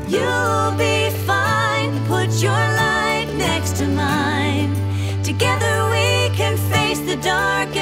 You'll be fine. Put your light next to mine. Together we can face the dark